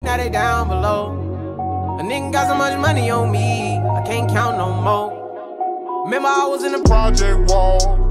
now they down below. A nigga got so much money on me, I can't count no more. Remember I was in the project wall.